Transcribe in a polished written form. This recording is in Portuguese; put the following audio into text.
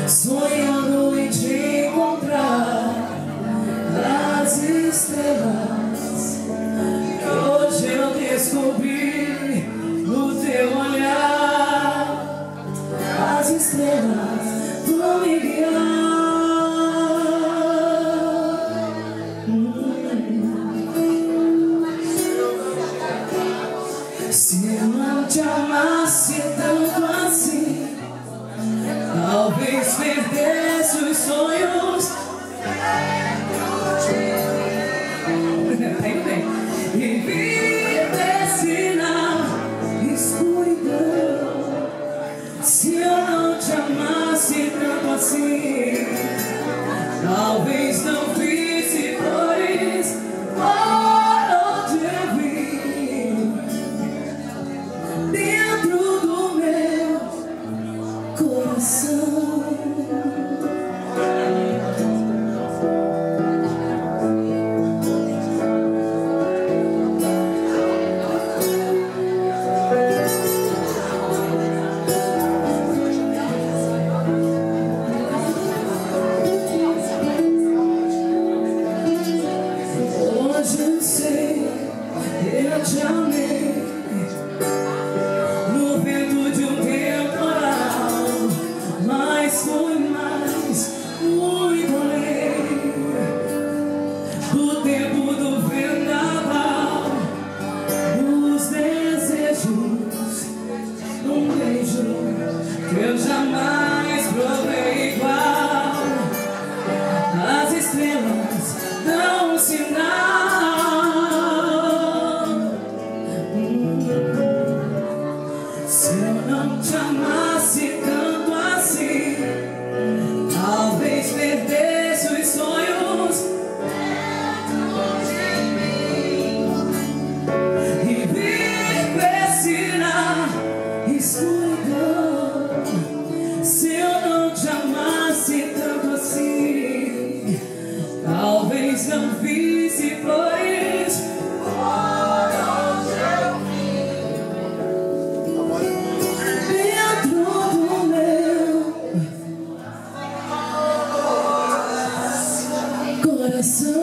sonhando em te encontrar nas estrelas. Hoje eu descobri no teu olhar, as estrelas vão me guiar. Se eu não te amasse tanto assim, talvez perdesse os sonhos e vivesse na escuridão. Se eu não te amasse tanto assim, talvez não visse flores por onde eu vim, dentro do meu coração. Eu sei, eu te amei no vento de um temporal, mas foi mais, muito além do tempo do vendaval, dos desejos, um beijo que eu jamais provei igual. As estrelas dão um sinal. Se eu não te amasse tanto assim, talvez perdesse os sonhos e vivesse na escuridão. Se eu não te amasse tanto assim, talvez não visse flores por onde eu vim, dentro do meu coração.